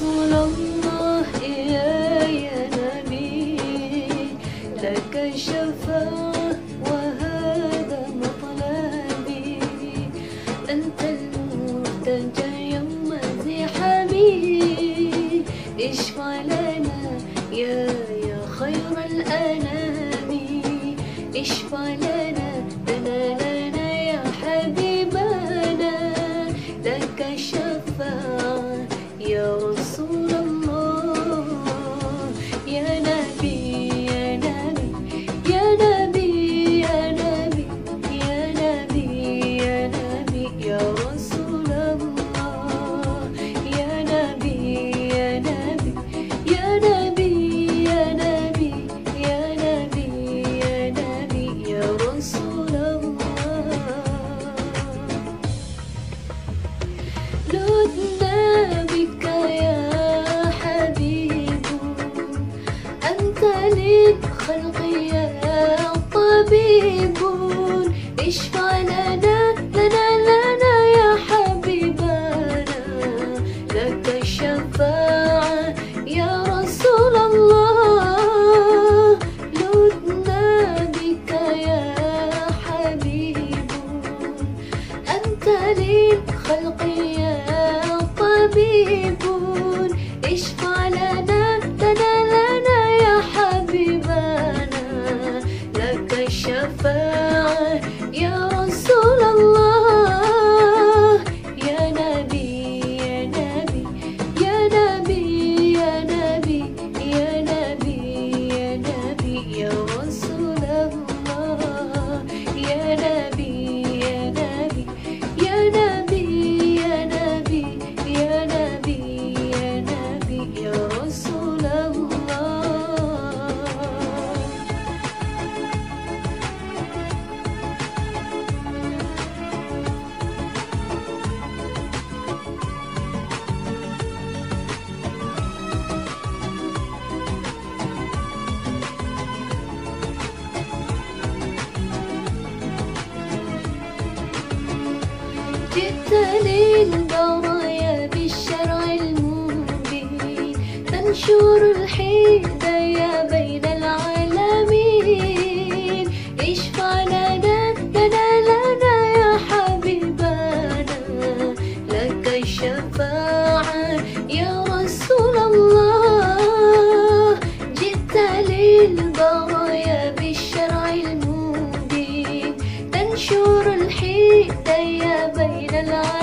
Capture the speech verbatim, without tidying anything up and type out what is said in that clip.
رسول الله يا يا نبي، لك الشفاعة وهذا مطلبي، أنت المرتجى يوم زحامي، اشفع لنا يا يا خير الأنام، اشفع لنا لنا لنا يا حبيبنا، لك الشفاعة يا رسول الله يا نبي يا نبي يا نبي يا نبي يا نبي يا نبي يا رسول الله يا نبي يا نبي يا نبي يا نبي يا نبي يا نبي يا رسول الله. لدنا بك يا حبيب، أنت للخلق يا طبيب، اشفع لنا لنا لنا يا حبيبنا، لك الشفاعة يا رسول الله. لدنا بك يا حبيب، أنت للخلق يا طبيب، اشفع لنا لنا لنا يا حبيبنا، لك الشفاعة يا رسول الله يا نبي يا نبي يا نبي يا نبي يا نبي يا نبي يا رسول الله يا نبي يا نبي يا نبي يا نبي يا نبي يا نبي يا رسول الله. جئت للبرايا بالشرع المبين، تنشر الهدايا بين العالمين، اشفع لنا لنا لنا يا حبيبنا، لك الشفاعة يا رسول الله. جئت للبرايا بالشرع المبين، تنشر الهدايا بين العالمين،